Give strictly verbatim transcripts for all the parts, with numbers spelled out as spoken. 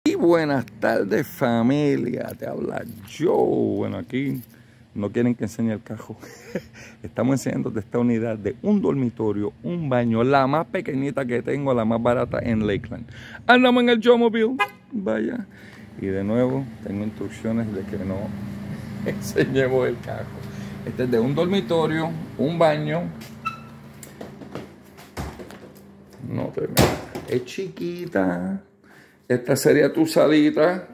Y buenas tardes, familia, te habla yo. Bueno, aquí no quieren que enseñe el cajo. Estamos enseñando de esta unidad de un dormitorio, un baño, la más pequeñita que tengo, la más barata en Lakeland. Andamos en el Jomobile, vaya. Y de nuevo tengo instrucciones de que no enseñemos el cajo. Este es de un dormitorio, un baño. No te metas. Es chiquita. Esta sería tu salita.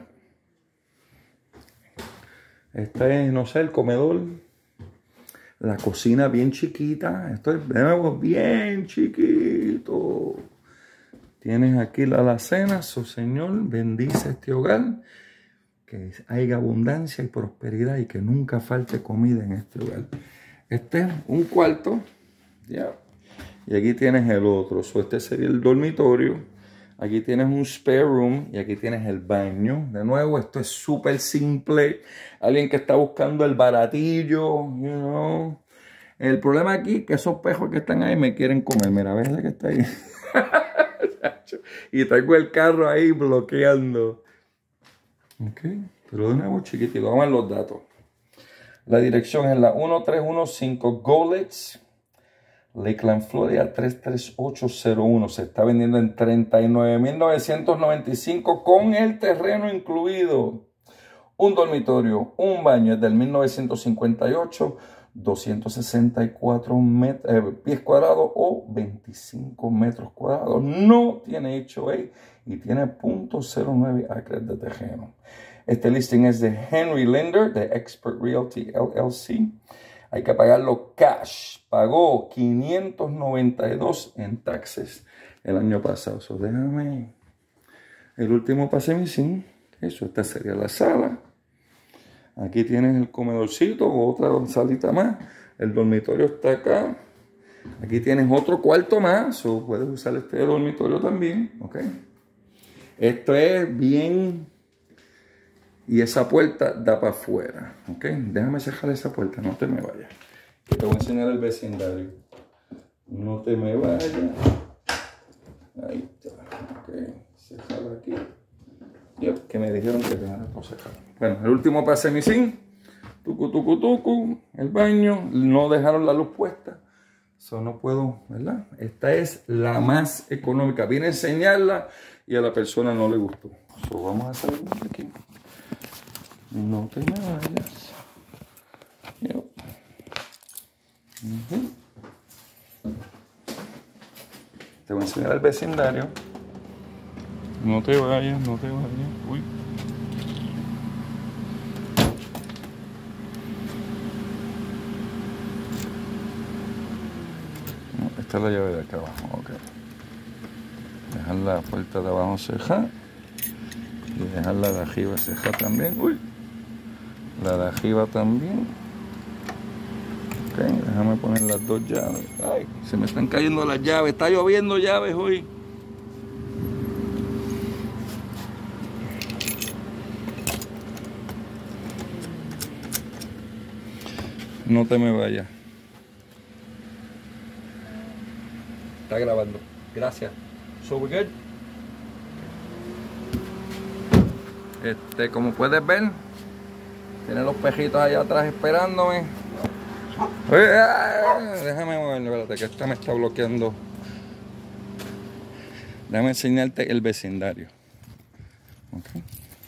Esta es, no sé, el comedor. La cocina bien chiquita. Esto es de nuevo bien chiquito. Tienes aquí la alacena. Su Señor bendice este hogar. Que haya abundancia y prosperidad y que nunca falte comida en este hogar. Este es un cuarto. Ya. Y aquí tienes el otro. So, este sería el dormitorio. Aquí tienes un spare room y aquí tienes el baño. De nuevo, esto es súper simple. Alguien que está buscando el baratillo, you know. El problema aquí es que esos pejos que están ahí me quieren comer. Mira, ves la que está ahí. Y tengo el carro ahí bloqueando. Ok, pero de nuevo chiquitito. Vamos a ver los datos. La dirección es la uno tres uno cinco Golets, Lakeland, Florida tres tres ocho cero uno. Se está vendiendo en treinta y nueve mil novecientos noventa y cinco con el terreno incluido. Un dormitorio, un baño es del mil novecientos cincuenta y ocho, doscientos sesenta y cuatro met, eh, pies cuadrados o veinticinco metros cuadrados. No tiene H O A y tiene punto cero nueve acres de terreno. Este listing es de Henry Linder de Expert Realty L L C. Hay que pagarlo cash. Pagó quinientos noventa y dos en taxes el año pasado. So, déjame el último pase missing. Eso, esta sería la sala. Aquí tienes el comedorcito, otra salita más. El dormitorio está acá. Aquí tienes otro cuarto más. So, puedes usar este dormitorio también. ¿Ok? Esto es bien. Y esa puerta da para afuera. ¿Ok? Déjame cerrar esa puerta. No te me vayas. Te voy a enseñar el vecindario. No te me vayas. Ahí está. Ok. Cerrar aquí. Yep, que me dijeron que dejara por cerrar. Bueno, el último pase missing. Tucu, tucu, tucu. El baño. No dejaron la luz puesta. Eso no puedo, ¿verdad? Esta es la más económica. Vine a enseñarla y a la persona no le gustó. So, vamos a hacer aquí. No te me vayas. Yep. Uh-huh. Te voy a enseñar el vecindario. No te vayas, no te vayas. Uy. No, esta es la llave de acá abajo. Ok. Dejar la puerta de abajo cerrada. Y dejar la de arriba cerrada también. Uy. La de arriba también. Ok, déjame poner las dos llaves. Ay, se me están cayendo las llaves. Está lloviendo llaves hoy. No te me vayas. Está grabando. Gracias. So we good. Este, como puedes ver, tiene los pejitos allá atrás esperándome. Déjame moverme, espérate, que esta me está bloqueando. Déjame enseñarte el vecindario. Okay.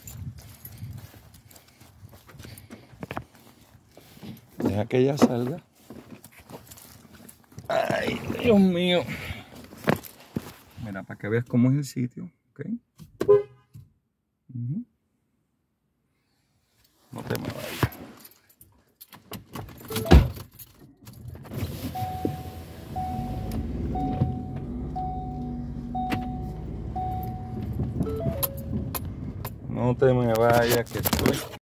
Deja que ella salga. Ay, Dios mío. Mira, para que veas cómo es el sitio. Okay. Uh-huh. No te me vayas. No te me vayas, que estoy